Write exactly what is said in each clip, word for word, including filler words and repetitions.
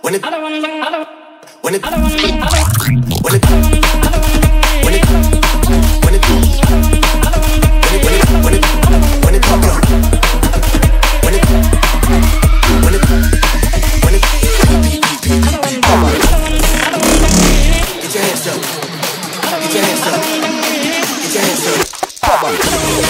when it, when it, when it, when it, when it, when it, when it, when it, when it pop up, when it, when it, when it, get your hands up, get your hands up, get your hands up, pop up.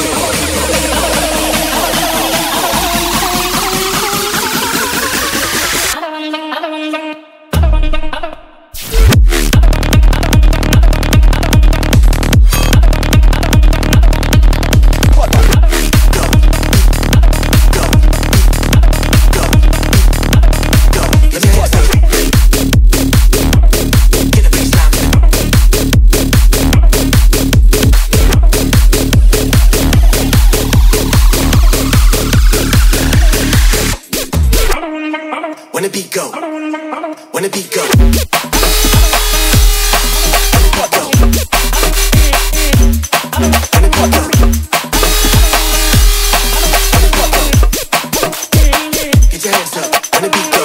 When the beat go, when the beat go, when the beat go, when the beat go, get your hands up, when the beat go,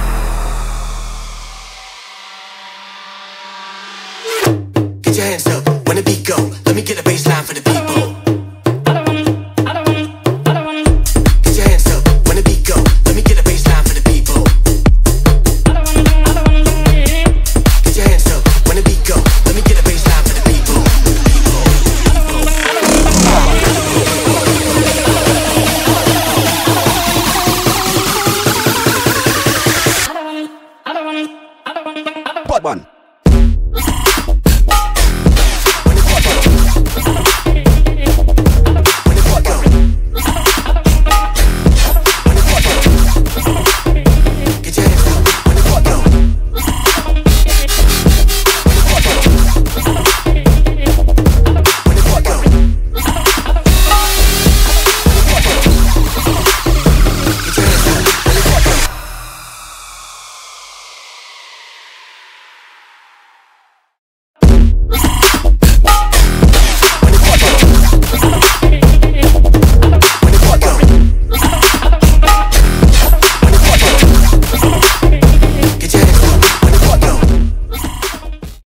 get your hands up, when the beat go, let me get a bass line for the people. Get your hands up, when the beat go, let me get a bass line for the people. One.